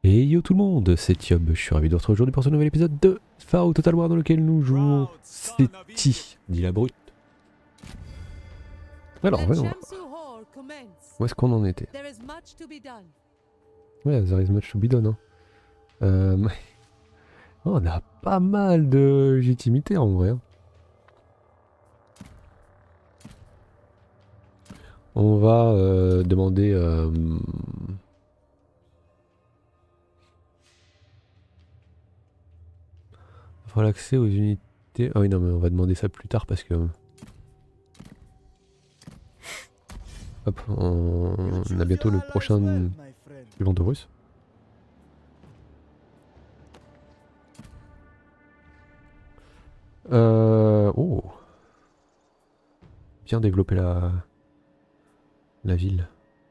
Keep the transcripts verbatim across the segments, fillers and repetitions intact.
Et yo tout le monde, c'est Tiob, je suis ravi de vous retrouver aujourd'hui pour ce nouvel épisode de Far Out Total War dans lequel nous jouons Seti, dit la brute. Alors, voyons voir. Où est-ce qu'on en était? Ouais, there is much to be done. Hein. Euh, oh, on a pas mal de légitimité en vrai. Hein. On va euh, demander... Euh, l'accès aux unités... Ah oui non mais on va demander ça plus tard parce que... Hop, on, on a bientôt le prochain suivant de russe. Euh... Oh. Bien développer la... la ville.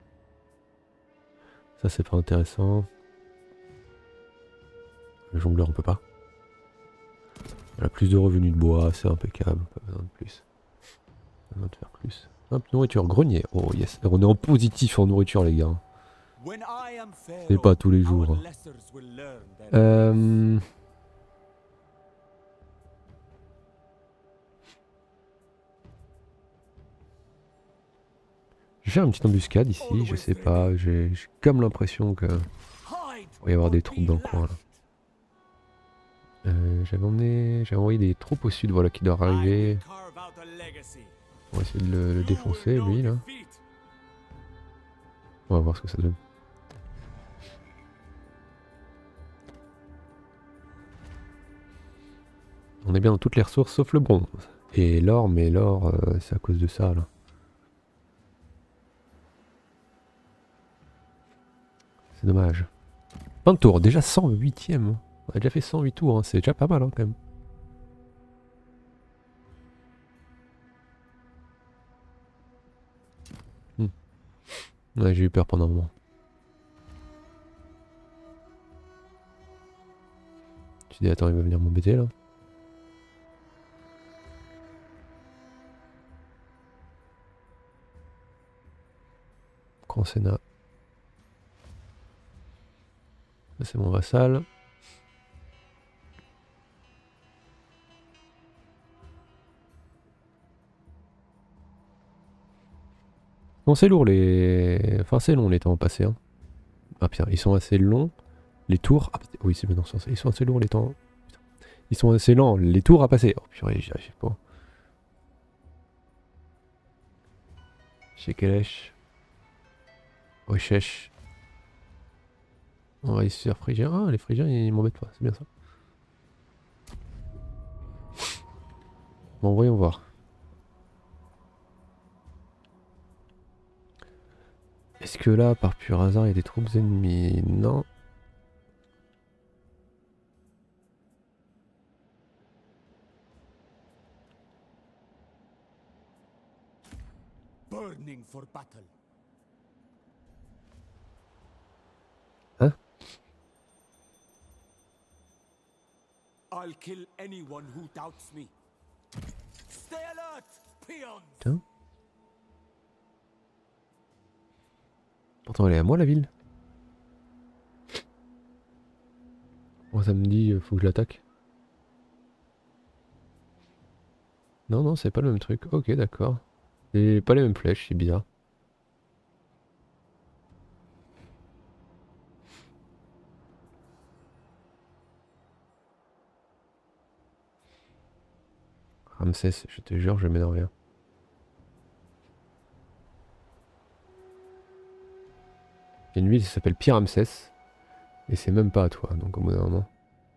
Ça c'est pas intéressant. Le jongleur on peut pas. Voilà, plus de revenus de bois, c'est impeccable, pas besoin de plus. Pas besoin de faire plus. Hop, nourriture, grenier. Oh yes, on est en positif en nourriture les gars. C'est pas tous les jours. Euh... Je vais faire une petite embuscade ici, je sais pas, j'ai comme l'impression que... il va y avoir des troupes dans le coin là. Euh, J'avais emmené... J'avais envoyé des troupes au sud, voilà, qui doivent arriver. On va essayer de le, le défoncer, lui, là. On va voir ce que ça donne. On est bien dans toutes les ressources, sauf le bronze. Et l'or, mais l'or, euh, c'est à cause de ça, là. C'est dommage. vingt tours, déjà cent huitième. On a déjà fait cent huit tours, hein. C'est déjà pas mal, hein, quand même. Ouais, j'ai eu peur pendant un moment. Tu dis attends, il va venir m'embêter là. Grand Sénat. C'est mon vassal. Bon, c'est lourd les... Enfin, c'est long les temps passés. Hein. Ah putain, ils sont assez longs. Les tours... Ah, oui, c'est bien dans ce sens. Ils sont assez lourds les temps... Putain. Ils sont assez lents, les tours à passer. Oh purée, j'y arrive pas. Chez Kelesh. Wechesh. On va essayer sur Phrygien. Ah, les Phrygiens, ils m'embêtent pas. C'est bien ça. Bon, voyons voir. Est-ce que là, par pur hasard, il y a des troupes ennemies? Non. Hein? Tiens. Pourtant elle est à moi la ville. Moi ça me dit faut que je l'attaque. Non non c'est pas le même truc. Ok d'accord. Et pas les mêmes flèches, c'est bizarre. Ramsès, je te jure je vais m'énerver. Il y a une ville qui s'appelle Pyramsès. Et c'est même pas à toi, donc au bout d'un moment.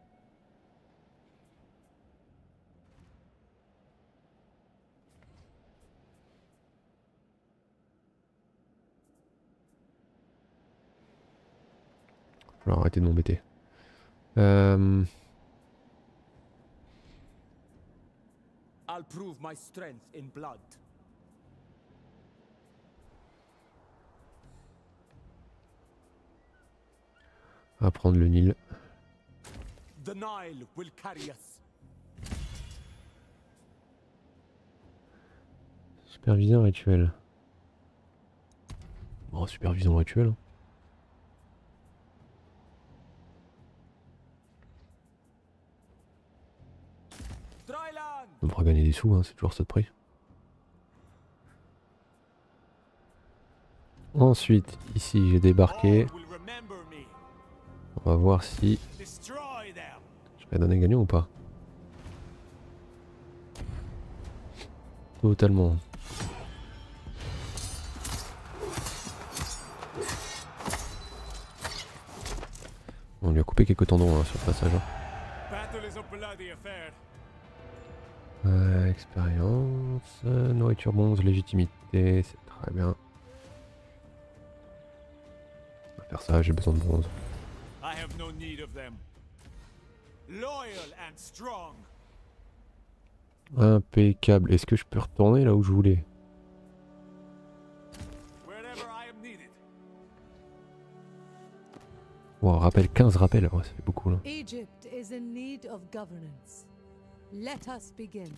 Alors arrêtez de m'embêter. Euh... I'll prove my strength in blood. On va prendre le Nil. The Nile will carry us. Supervision rituelle. Bon, supervision rituelle. On pourra gagner des sous, hein, c'est toujours ça de prix. Ensuite, ici j'ai débarqué. On va voir si je vais donner gagnant ou pas. Totalement. On lui a coupé quelques tendons hein, sur le passage. Hein. Euh, expérience, euh, nourriture bronze, légitimité, c'est très bien. On va faire ça, j'ai besoin de bronze. Impeccable. Est-ce que je peux retourner là où je voulais? Wow, rappel, quinze rappels, ouais, ça fait beaucoup là. Egypt is in need of governance. Let us begin.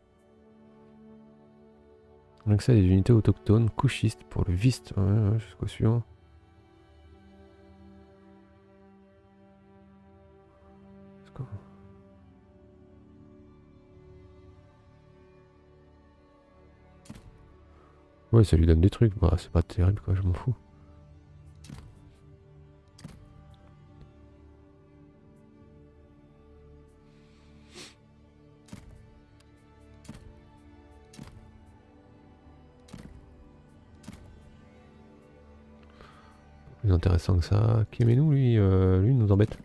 Donc ça, des unités autochtones, couchistes pour le Vist, ouais, ouais, jusqu'au suivant. Ouais, ça lui donne des trucs, bah c'est pas terrible quoi, je m'en fous. Plus intéressant que ça. Kémenou, lui, euh, lui nous embête.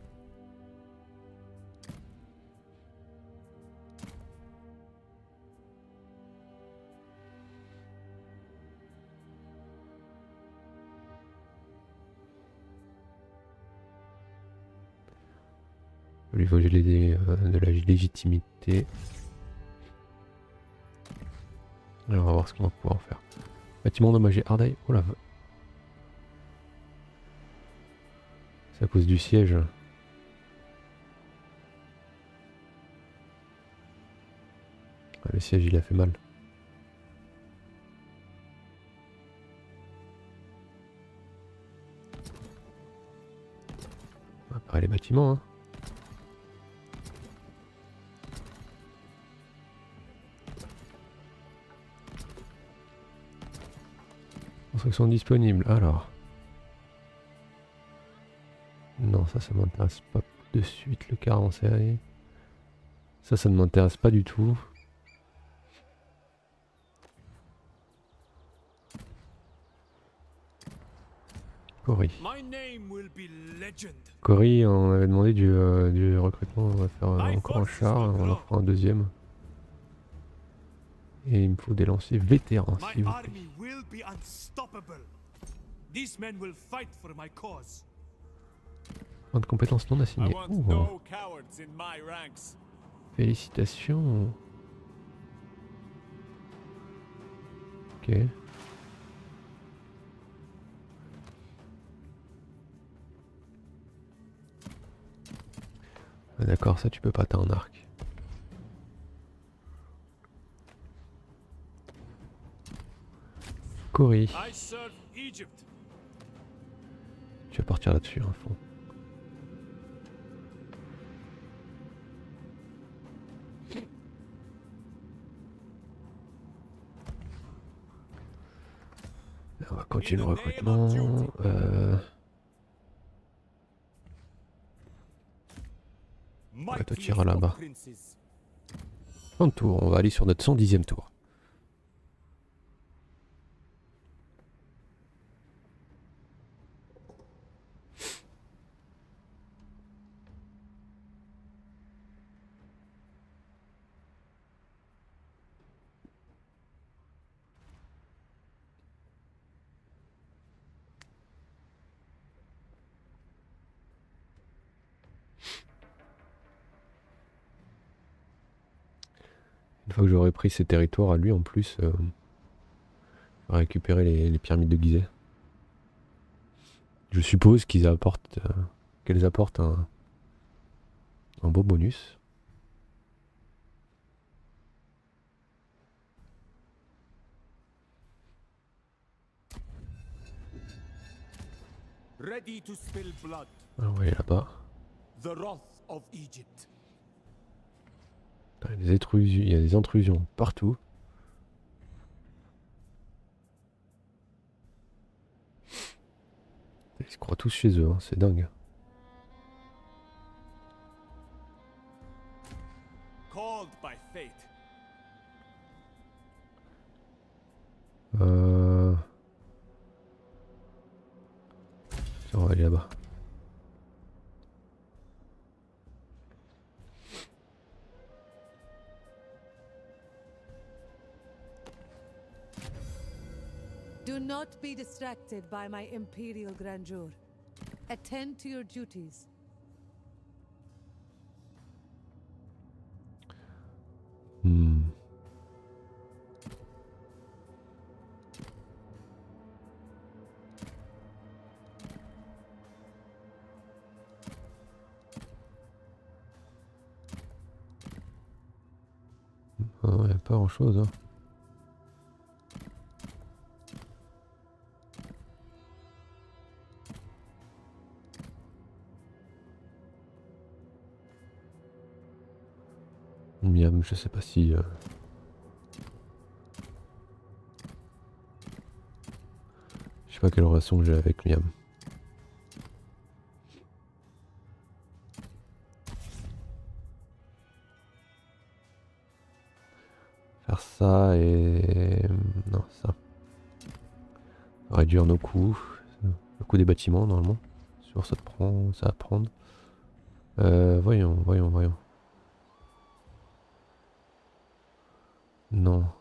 Lui faut gérer euh, de la légitimité. Alors on va voir ce qu'on va pouvoir en faire. Bâtiment endommagé, Ardaï. Oh la... C'est à cause du siège. Ah, le siège il a fait mal. On va parer les bâtiments hein. Construction disponible, alors. Non, ça, ça m'intéresse pas de suite, le car en série. Ça, ça ne m'intéresse pas du tout. Cory. Cory, on avait demandé du, euh, du recrutement, on va faire euh, encore un char, on en fera un deuxième. Et il me faut des lanciers vétérans, s'il vous plaît. Point de compétences non assignées. Oh. Félicitations. Ok. Ah, d'accord, ça tu peux pas, t'as un arc. Cory. Tu vas partir là-dessus, à fond. On va continuer le recrutement. Euh... Ouais, toi tu iras là-bas. Un tour, on va aller sur notre cent dixième tour. Une fois que j'aurai pris ces territoires à lui en plus, euh, récupérer les, les pyramides de Gizeh. Je suppose qu'ils apportent, euh, qu'elles apportent un, un beau bonus. Ready to spill blood. Ah ouais, là-bas. The wrath of Egypt. Putain, il y a des intrusions, il y a des intrusions partout. Ils se croient tous chez eux, hein, c'est dingue. Called by fate. Euh... Tiens, on va aller là-bas. Do not be distracted by my imperial grandeur. Attend to your duties. Hmm. Ah, y a pas grand chose, hein. Miam, je sais pas si... Euh... Je sais pas quelle relation que j'ai avec Miam. Faire ça et... Non, ça. Réduire nos coûts. Le coût des bâtiments, normalement. Sur ça te prend... ça va prendre. Euh, voyons, voyons, voyons. Non.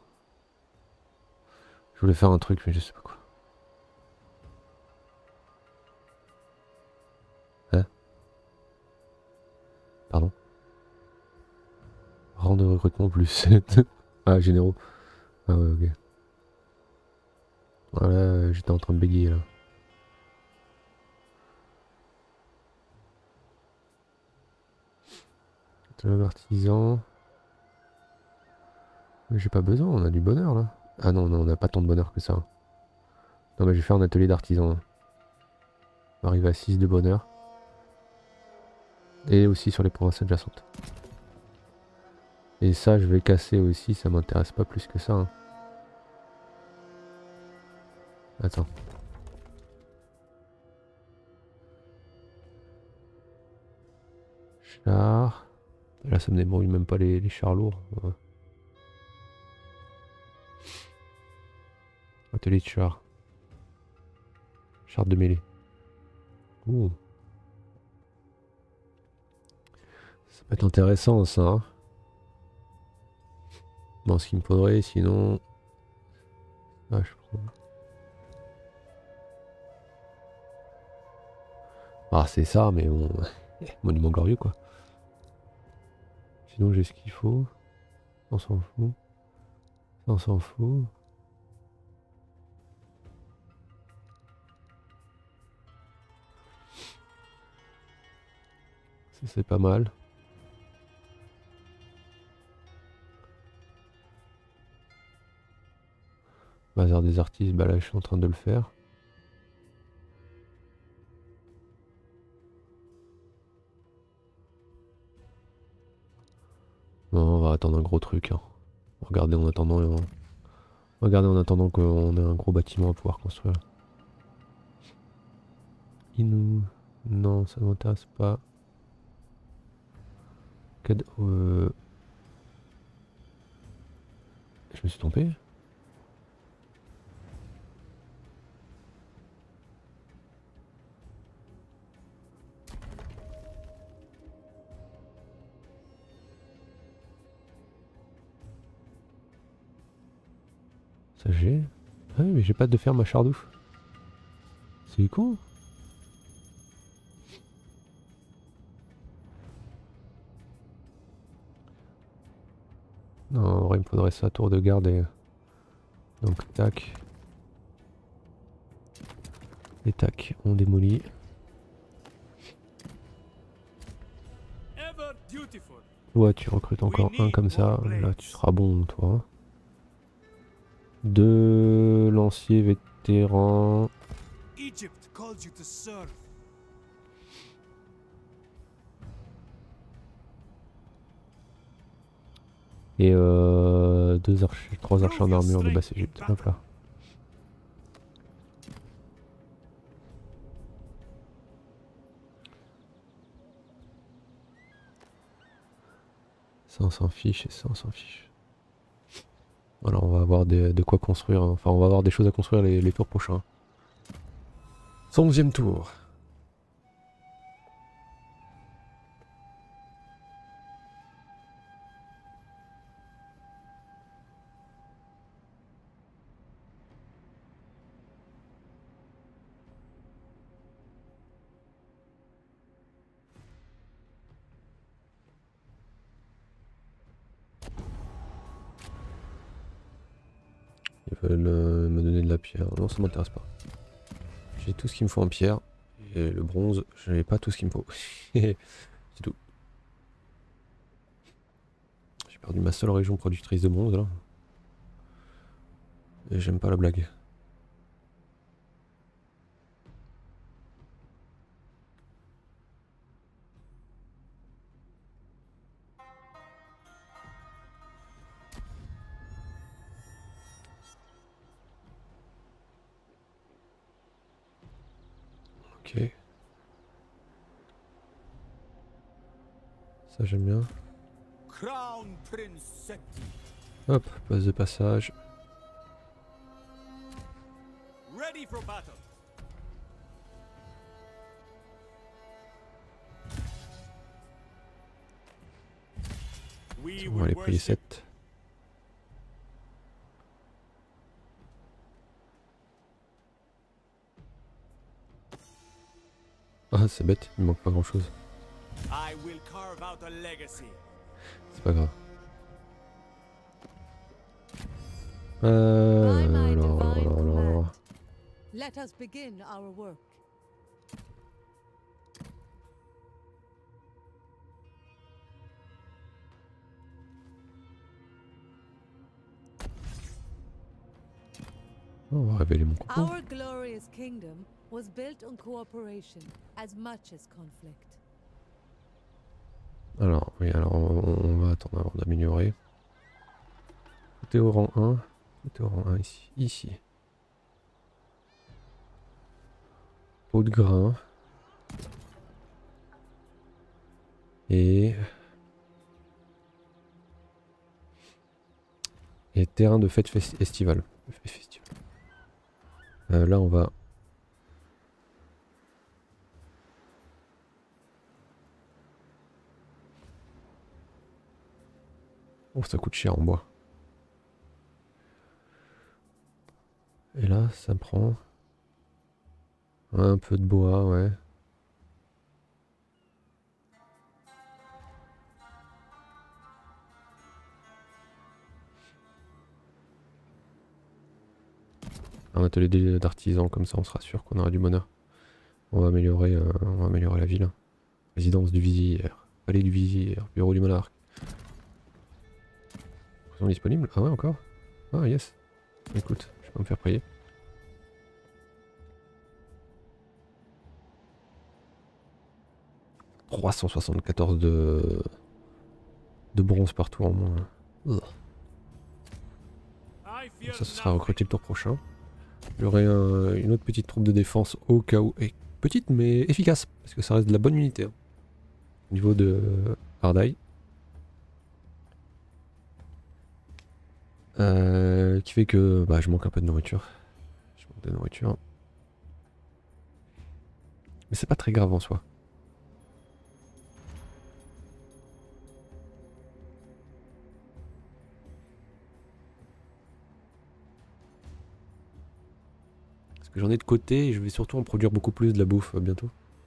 Je voulais faire un truc, mais je sais pas quoi. Hein? Pardon? Rang de recrutement plus. Ah, généraux. Ah ouais, ok. Voilà, j'étais en train de bégayer là. Artisan. Mais j'ai pas besoin, on a du bonheur là. Ah non, non, on n'a pas tant de bonheur que ça. Non, mais je vais faire un atelier d'artisan. On va arriver à six de bonheur. Et aussi sur les provinces adjacentes. Et ça, je vais casser aussi, ça m'intéresse pas plus que ça. Hein. Attends. Char. Là, ça me débrouille même pas les, les chars lourds. Ouais. Atelier de char. Char de mêlée. Ouh. Ça peut être intéressant ça. Hein. Bon, ce qu'il me faudrait, sinon... Ah, je prends... Ah, c'est ça, mais bon... Monument glorieux, quoi. Sinon, j'ai ce qu'il faut. On s'en fout. On s'en fout. Ça, c'est pas mal. Bazar des artistes, bah là, je suis en train de le faire. Non, on va attendre un gros truc. Hein. Regardez en attendant... Euh... Regardez en attendant qu'on ait un gros bâtiment à pouvoir construire. Inou. Non, ça ne m'intéresse pas. Cad... Euh... Je me suis trompé. Ça j'ai. Ah oui, mais j'ai pas de ferme à Chardouf. C'est con. Non, en vrai, il me faudrait ça, tour de garde et... Donc, tac. Et tac, on démolit. Ouais, tu recrutes encore un comme ça. Là, tu seras bon, toi. Deux lanciers vétérans. Egypt calls you to serve. Et euh, deux archers, trois archers en armure de basse Égypte. Hop là. Ça on s'en fiche et ça on s'en fiche. Voilà, on va avoir des, de quoi construire. Enfin, on va avoir des choses à construire les, les tours prochains. Son onzième tour. Ils veulent euh, me donner de la pierre. Non, ça m'intéresse pas. J'ai tout ce qu'il me faut en pierre. Et le bronze, je n'ai pas tout ce qu'il me faut. C'est tout. J'ai perdu ma seule région productrice de bronze là. Et j'aime pas la blague. Ok. Ça j'aime bien. Crown Prince Seti. Hop, passe de passage. Ready for battle. We On va aller will payer worship. sept. Ah c'est bête, il me manque pas grand chose. I will carve out a legacy. C'est pas grave. By Euh, my alors, alors, divine alors, alors, command, alors. let us begin our work. On va révéler mon copain. Our glorious kingdom was built on cooperation as much as conflict. Alors, oui, alors on, on va attendre avant d'améliorer. Tout est au rang un. Tout est au rang un ici. Ici. Peau de grain. Et... Et terrain de fête festi- estivale. Fête festivale. Euh, là on va... Oh ça coûte cher en bois. Et là ça prend... Un peu de bois, ouais. Un atelier d'artisan, comme ça on sera sûr qu'on aura du bonheur. On va améliorer, euh, on va améliorer la ville. Résidence du vizir, palais du vizir, bureau du monarque. Ils sont disponibles? Ah ouais encore? Ah yes. Écoute, je vais me faire prier. trois cent soixante-quatorze de... de bronze partout en moins. Ugh. I Donc fear ça, ce sera nothing. recruté le tour prochain. J'aurai un, une autre petite troupe de défense au cas où. Et petite mais efficace, parce que ça reste de la bonne unité. Hein. Au niveau de Ardai. Euh, qui fait que bah, je manque un peu de nourriture. Je manque de nourriture. Mais c'est pas très grave en soi. Parce que j'en ai de côté et je vais surtout en produire beaucoup plus de la bouffe euh, bientôt.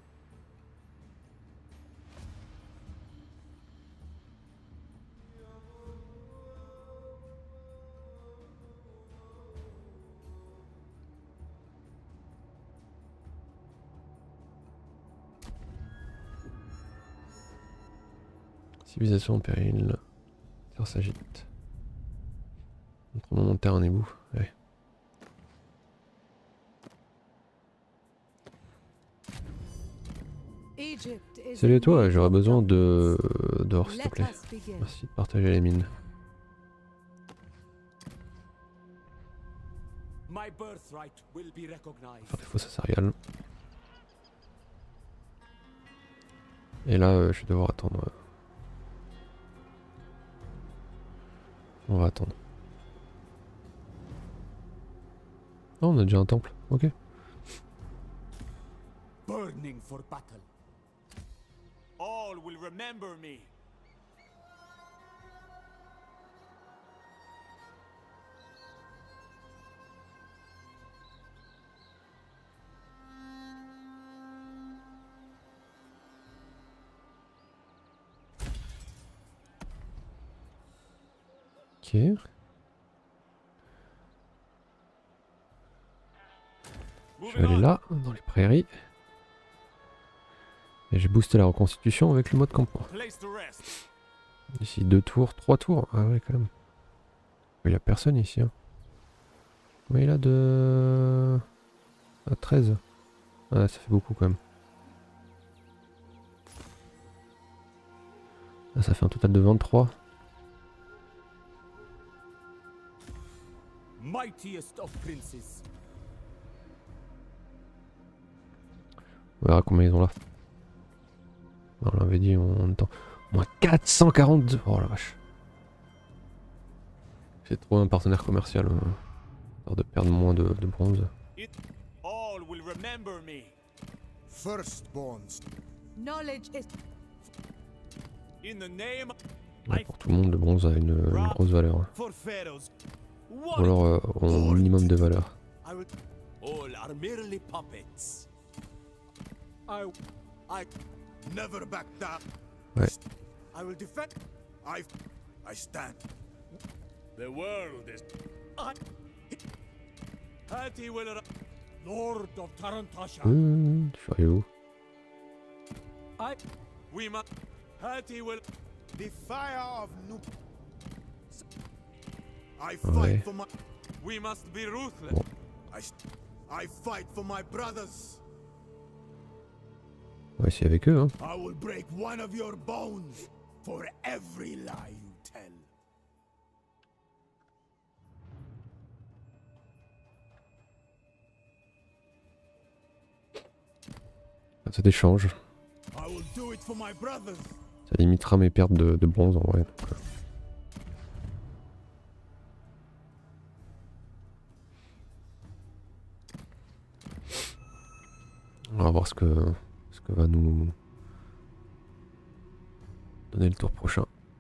Civilisation en péril. Terre s'agite. Montre-moi mon terrain est où? Ouais. Egypt is Salut à in toi, need j'aurais of besoin documents. de d'or s'il te Let plaît. us begin. Merci de partager les mines. My birthright will be recognized. Faire des fosses à céréales. Et là, euh, je vais devoir attendre. euh. On va attendre. Oh, on a déjà un temple. Ok. Burning for battle. All will remember me. Ok. Je vais Moving aller on. là, dans les prairies. Et j'ai boosté la reconstitution avec le mode campement. Place to rest. Ici deux tours, trois tours. Ah ouais quand même. Il y a personne ici. Hein. Mais il a de... à treize. Ah ça fait beaucoup quand même. Ah, ça fait un total de vingt-trois. Mightiest of princes. On verra combien ils ont là. On l'avait dit en temps. Moins quatre cent quarante-deux. Oh la vache. J'ai trouvé un partenaire commercial. Euh, histoire de perdre moins de, de bronze. It all will remember me. Firstborns. Knowledge is In the name Ouais, pour tout le monde, le bronze a une, une grosse valeur. Hein. for pharaohs. Ou What? alors euh, au minimum de valeur. I will. All are merely puppets. I. I. Never back down. Ouais. I will defend. I. I stand. The world is. I. Hati will. Lord of Tarantasha. Hum, tu fais où? I. We must. Hati will. The fire of Nup. I Ouais. fight for my. We must be ruthless. Bon. I. st- I fight for my brothers. On va essayer avec eux. Hein. I will break one of your bones for every lie you tell. Cet échange. I will do it for my brothers. Ça limitera mes pertes de, de bronze en vrai. Donc, euh. On va voir ce que, ce que va nous donner le tour prochain.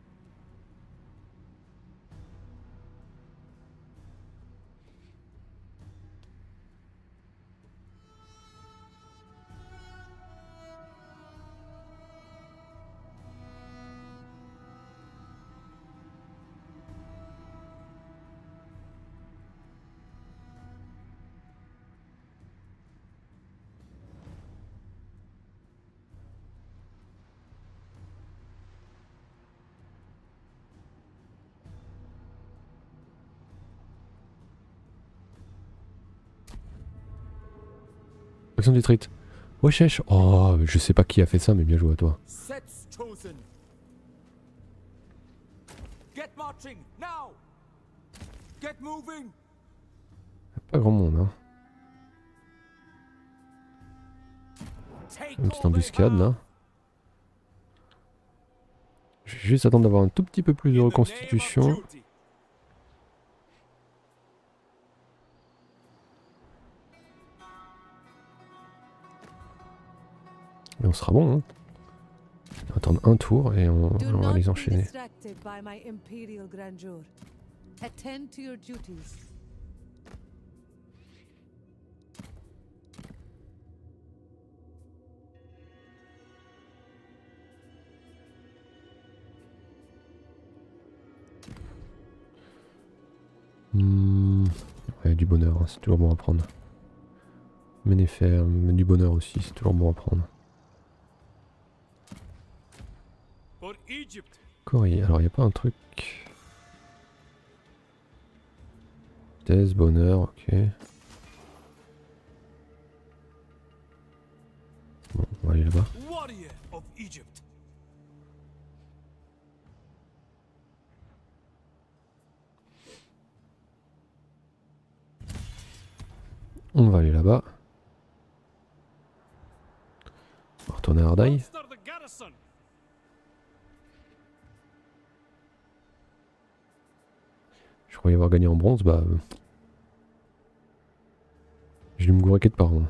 Action du trait. Wesh, oh, je sais pas qui a fait ça, mais bien joué à toi. Sets chosen. Get marching now. Get moving. Pas grand monde, hein. Take Une petite over embuscade now. là. Je vais juste attendre d'avoir un tout petit peu plus de In the name of reconstitution. duty. Et on sera bon. Hein. On va attendre un tour et on, Do on va not les be enchaîner. distracted by my imperial grandeur. Attend to your duties. Hmm, ouais, du bonheur, hein, c'est toujours bon à prendre. Ménéfer, mais du bonheur aussi, c'est toujours bon à prendre. For Egypt. Corée, alors il n'y a pas un truc. Thèse, bonheur, ok. Bon, on va aller là-bas. Warrior of Egypt. On va aller là-bas. On va retourner à Ardai. Bolster the garrison. Je croyais avoir gagné en bronze, bah... Euh... J'ai dû me gourer quelque part. Hein.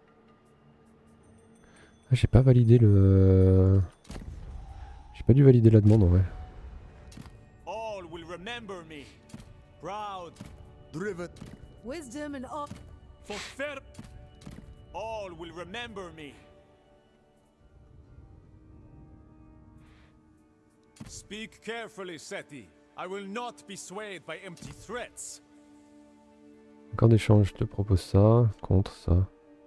Ah, j'ai pas validé le... J'ai pas dû valider la demande en vrai. All will remember me. Proud. Driven. Wisdom and all. For fair. All will remember me. Speak carefully, Seti. I will not be swayed by empty threats. Accord d'échange, je te propose ça, contre ça.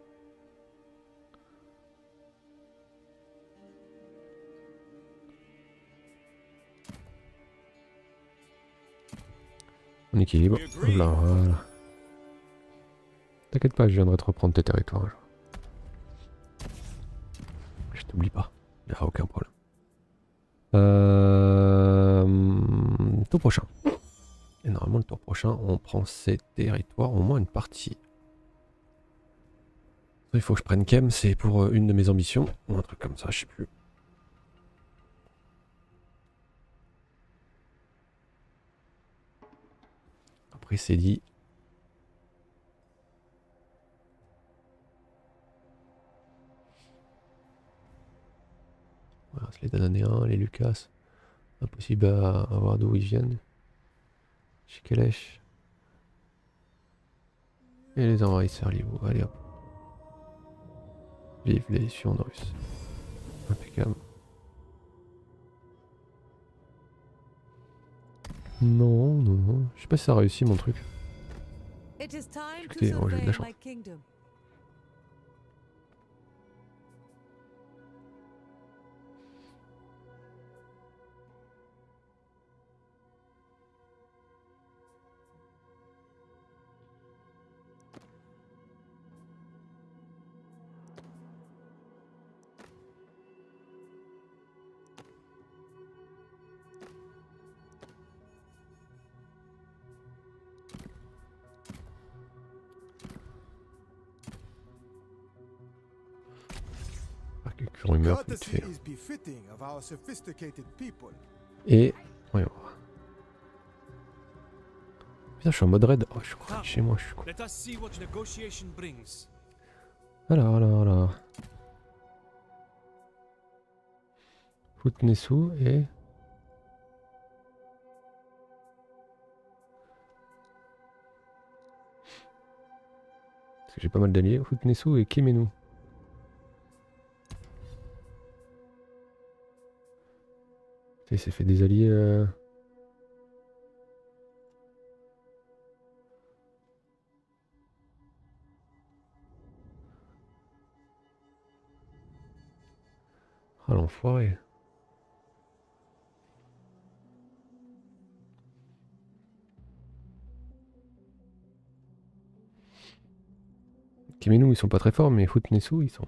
On équilibre. Voilà, voilà. T'inquiète pas, je viendrai te reprendre tes territoires. Je t'oublie pas, y a aucun problème. Euh... Tour prochain. Et normalement le tour prochain, on prend ces territoires, au moins une partie. Il faut que je prenne Kem, c'est pour une de mes ambitions, ou un truc comme ça, je sais plus. Après c'est dit. Voilà, c'est les Dananéens, les Lucas. Impossible à, à voir d'où ils viennent. Shikelesh. Et les envahisseurs libres. Allez hop. Vive les Sions russes. Impeccable. Non, non, non. Je sais pas si ça a réussi mon truc. Écoutez, oh, j'ai de la chance. Rumeur vite fait. Et voyons voir. Putain, je suis en mode raid. Oh, je crois que chez moi, je suis con. Alors, alors, alors. Futnesu et. Parce que j'ai pas mal d'alliés. Futnesu et Kemenu. Il s'est fait des alliés. Euh... Ah l'enfoiré. Kemenu ils sont pas très forts, mais Futnesu ils sont.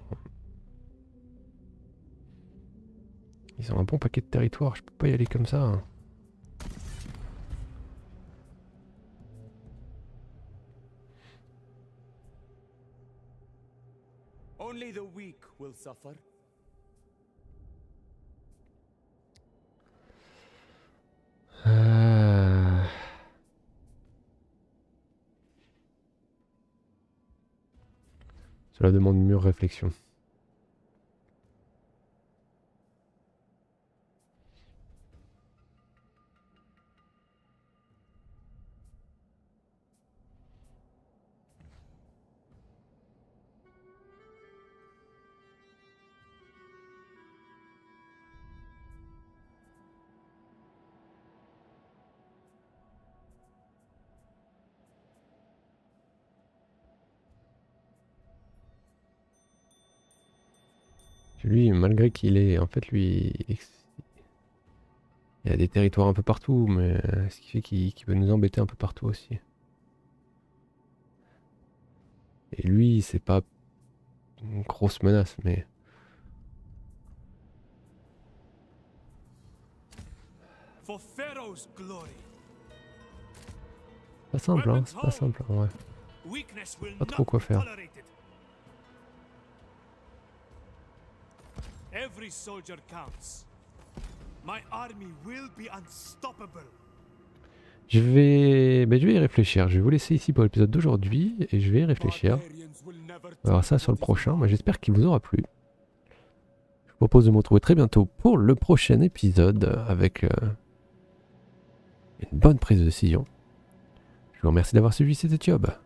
Ils ont un bon paquet de territoire, je peux pas y aller comme ça. Hein. Only the weak will suffer. Euh... Cela demande une mûre réflexion. Lui, malgré qu'il est, en fait, lui, il y a des territoires un peu partout, mais ce qui fait qu'il qu'il peut nous embêter un peu partout aussi. Et lui, c'est pas une grosse menace, mais... Pas simple, hein, c'est pas simple, ouais. Weakness will Pas trop not quoi be faire. tolerated. Every soldier counts. My army will be unstoppable. Je vais... Ben, je vais y réfléchir. Je vais vous laisser ici pour l'épisode d'aujourd'hui et je vais y réfléchir. On verra ça sur le prochain. Moi, j'espère qu'il vous aura plu. Je vous propose de me retrouver très bientôt pour le prochain épisode avec euh, une bonne prise de décision. Je vous remercie d'avoir suivi cet Job.